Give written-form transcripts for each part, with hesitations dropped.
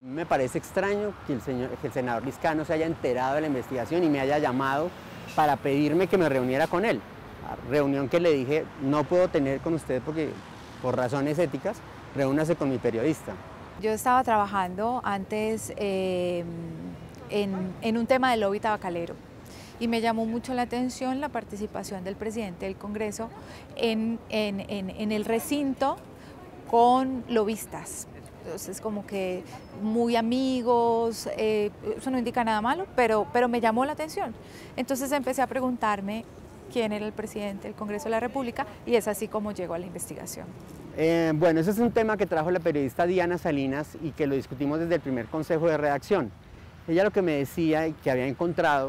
Me parece extraño que el senador Liscano se haya enterado de la investigación y me haya llamado para pedirme que me reuniera con él. Reunión que le dije, no puedo tener con usted porque por razones éticas, reúnase con mi periodista. Yo estaba trabajando antes en un tema de lobby tabacalero y me llamó mucho la atención la participación del presidente del Congreso en el recinto con lobistas. Entonces, como que muy amigos, eso no indica nada malo, pero me llamó la atención. Entonces empecé a preguntarme quién era el presidente del Congreso de la República y es así como llegó a la investigación. Bueno, ese es un tema que trajo la periodista Diana Salinas y que lo discutimos desde el primer consejo de redacción. Ella lo que me decía y que había encontrado,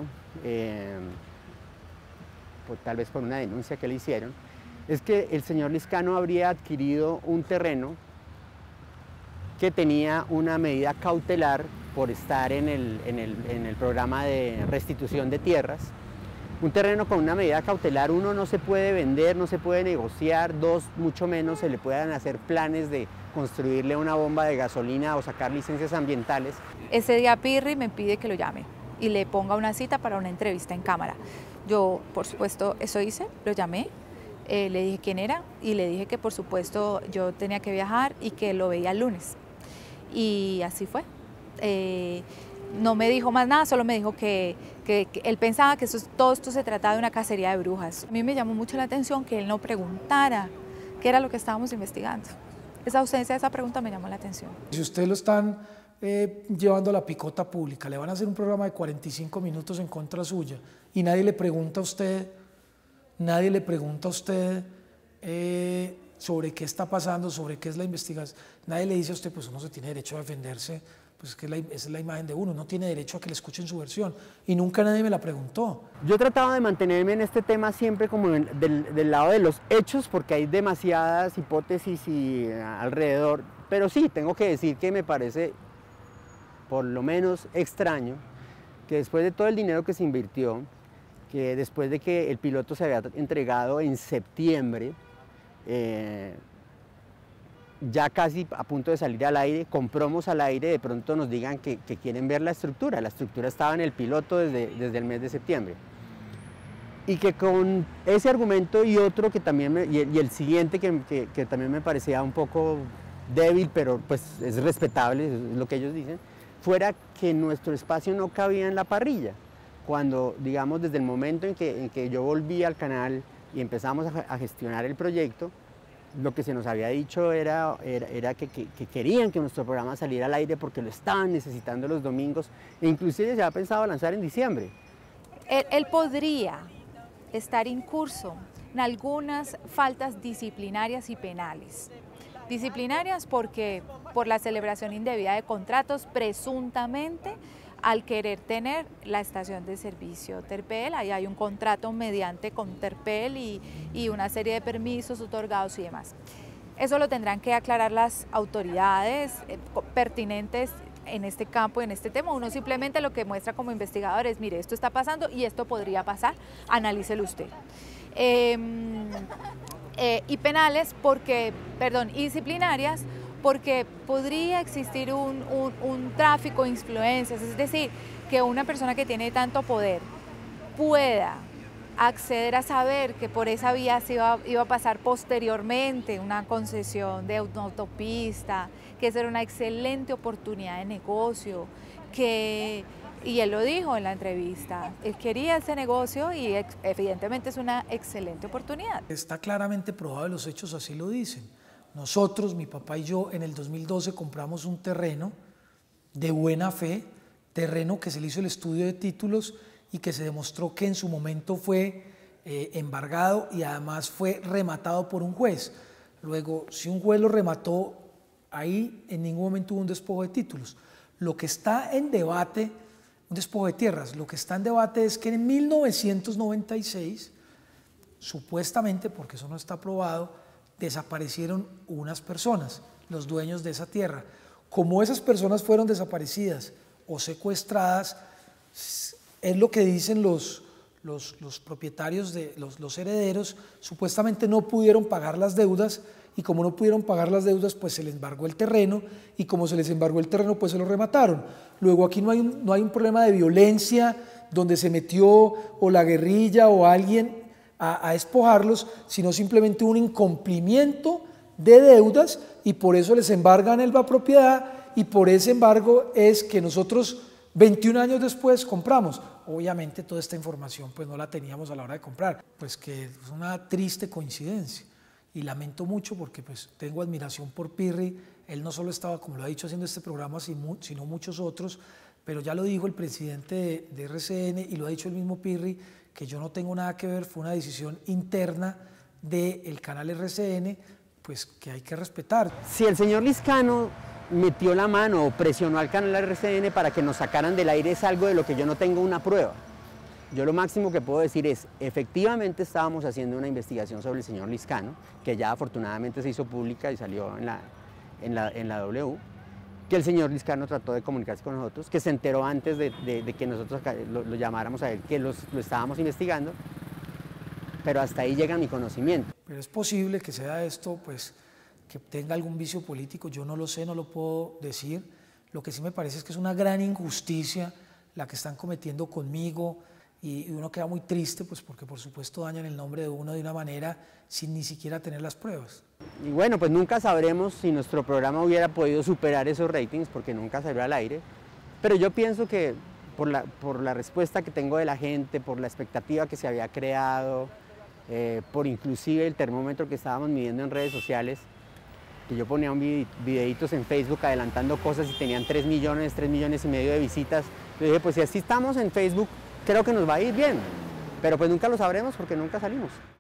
pues, tal vez por una denuncia que le hicieron, es que el señor Liscano habría adquirido un terreno que tenía una medida cautelar por estar en el programa de restitución de tierras. Un terreno con una medida cautelar, uno, no se puede vender, no se puede negociar, dos, mucho menos se le puedan hacer planes de construirle una bomba de gasolina o sacar licencias ambientales. Ese día Pirri me pide que lo llame y le ponga una cita para una entrevista en cámara. Yo, por supuesto, eso hice, lo llamé. Le dije quién era y le dije que por supuesto yo tenía que viajar y que lo veía el lunes. Y así fue. No me dijo más nada, solo me dijo que él pensaba que todo esto se trataba de una cacería de brujas. A mí me llamó mucho la atención que él no preguntara qué era lo que estábamos investigando. Esa ausencia de esa pregunta me llamó la atención. Si usted lo están llevando a la picota pública, le van a hacer un programa de 45 minutos en contra suya y nadie le pregunta a usted sobre qué está pasando, sobre qué es la investigación. Nadie le dice a usted, pues uno se tiene derecho a defenderse, pues que esa es la imagen de uno tiene derecho a que le escuchen su versión. Y nunca nadie me la preguntó. Yo he tratado de mantenerme en este tema siempre como del lado de los hechos, porque hay demasiadas hipótesis alrededor. Pero sí, tengo que decir que me parece, por lo menos, extraño que después de todo el dinero que se invirtió, que después de que el piloto se había entregado en septiembre, ya casi a punto de salir al aire, con promos al aire, de pronto nos digan que quieren ver la estructura. La estructura estaba en el piloto desde el mes de septiembre. Y que con ese argumento y otro que también, y el siguiente que también me parecía un poco débil, pero pues es respetable, es lo que ellos dicen, fuera que nuestro espacio no cabía en la parrilla. Cuando, digamos, desde el momento en que yo volví al canal y empezamos a gestionar el proyecto, lo que se nos había dicho era que querían que nuestro programa saliera al aire porque lo estaban necesitando los domingos, e inclusive se había pensado lanzar en diciembre. Él podría estar incurso en algunas faltas disciplinarias y penales. Disciplinarias porque por la celebración indebida de contratos, presuntamente al querer tener la estación de servicio Terpel. Ahí hay un contrato mediante con Terpel y una serie de permisos otorgados y demás. Eso lo tendrán que aclarar las autoridades pertinentes en este campo, en este tema. Uno simplemente lo que muestra como investigador es, mire, esto está pasando y esto podría pasar, analícelo usted. Y penales porque, perdón, y disciplinarias porque podría existir un tráfico de influencias, es decir, que una persona que tiene tanto poder pueda acceder a saber que por esa vía iba a pasar posteriormente una concesión de una autopista, que esa era una excelente oportunidad de negocio, y él lo dijo en la entrevista, él quería ese negocio y evidentemente es una excelente oportunidad. Está claramente probado, los hechos así lo dicen. Nosotros, mi papá y yo, en el 2012 compramos un terreno de buena fe, terreno que se le hizo el estudio de títulos y que se demostró que en su momento fue embargado y además fue rematado por un juez. Luego, si un juez lo remató, ahí en ningún momento hubo un despojo de títulos. Lo que está en debate, un despojo de tierras, lo que está en debate es que en 1996, supuestamente, porque eso no está probado, desaparecieron unas personas, los dueños de esa tierra. Como esas personas fueron desaparecidas o secuestradas, es lo que dicen los los propietarios, los herederos, supuestamente no pudieron pagar las deudas, y como no pudieron pagar las deudas, pues se les embargó el terreno, y como se les embargó el terreno, pues se lo remataron. Luego aquí no hay un problema de violencia donde se metió o la guerrilla o alguien a despojarlos, sino simplemente un incumplimiento de deudas, y por eso les embargan la propiedad, y por ese embargo es que nosotros 21 años después compramos. Obviamente toda esta información pues no la teníamos a la hora de comprar, pues que es una triste coincidencia. Y lamento mucho porque pues tengo admiración por Pirri. Él no solo estaba, como lo ha dicho, haciendo este programa, sino muchos otros, pero ya lo dijo el presidente de RCN y lo ha dicho el mismo Pirri, que yo no tengo nada que ver, fue una decisión interna del canal RCN, pues que hay que respetar. Si el señor Lizcano metió la mano o presionó al canal RCN para que nos sacaran del aire, es algo de lo que yo no tengo una prueba. Yo lo máximo que puedo decir es, efectivamente estábamos haciendo una investigación sobre el señor Lizcano, que ya afortunadamente se hizo pública y salió en la W, que el señor Lizcano trató de comunicarse con nosotros, que se enteró antes de que nosotros lo llamáramos a él, que lo estábamos investigando, pero hasta ahí llega mi conocimiento. Pero es posible que sea esto, pues, que tenga algún vicio político, yo no lo sé, no lo puedo decir. Lo que sí me parece es que es una gran injusticia la que están cometiendo conmigo, y uno queda muy triste, pues porque por supuesto dañan el nombre de uno de una manera sin ni siquiera tener las pruebas. Y bueno, pues nunca sabremos si nuestro programa hubiera podido superar esos ratings, porque nunca salió al aire, pero yo pienso que por la respuesta que tengo de la gente, por la expectativa que se había creado, por inclusive el termómetro que estábamos midiendo en redes sociales, que yo ponía videitos en Facebook adelantando cosas y tenían 3 millones y medio de visitas. Yo dije, pues si así estamos en Facebook, creo que nos va a ir bien, pero pues nunca lo sabremos porque nunca salimos.